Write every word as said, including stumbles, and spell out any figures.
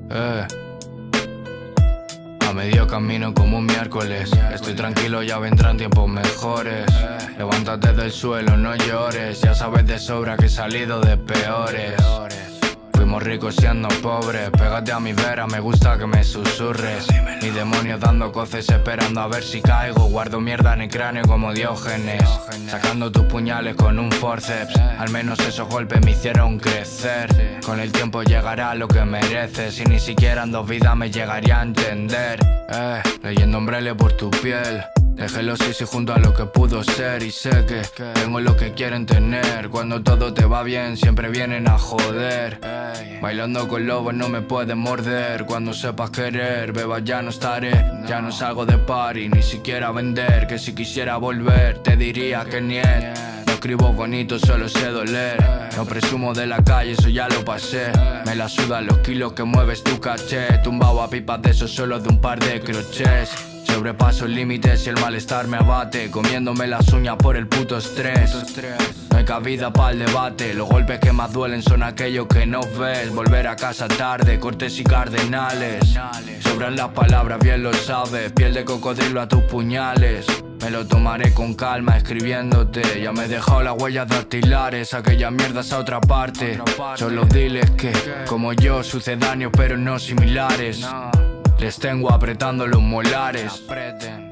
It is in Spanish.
Eh. A medio camino como un miércoles. Estoy tranquilo, ya vendrán tiempos mejores. Levántate del suelo, no llores. Ya sabes de sobra que he salido de peores. Fuimos ricos siendo pobres. Pégate a mi vera, me gusta que me susurres. Mi demonio dando coces esperando a ver si caigo. Guardo mierda en el cráneo como Diógenes. Sacando tus puñales con un forceps. Al menos esos golpes me hicieron crecer. Con el tiempo llegará lo que mereces. Y ni siquiera en dos vidas me llegaría a entender. Eh, leyendo hombrele por tu piel. Dejé los sí junto a lo que pudo ser. Y sé que tengo lo que quieren tener. Cuando todo te va bien siempre vienen a joder. Bailando con lobos no me pueden morder. Cuando sepas querer, beba ya no estaré. Ya no salgo de party, ni siquiera vender. Que si quisiera volver te diría que niet. No escribo bonito, solo sé doler. No presumo de la calle, eso ya lo pasé. Me la sudan los kilos que mueves tu caché. Tumbado a pipas de eso solo de un par de crochets. Sobrepaso el límite si el malestar me abate. Comiéndome las uñas por el puto estrés. No hay cabida para el debate. Los golpes que más duelen son aquellos que no ves. Volver a casa tarde, cortes y cardenales. Sobran las palabras, bien lo sabes. Piel de cocodrilo a tus puñales. Me lo tomaré con calma escribiéndote. Ya me he dejado las huellas dactilares. Aquellas mierdas a otra parte. Solo diles que, como yo, sucedáneos pero no similares. Les tengo apretando los molares.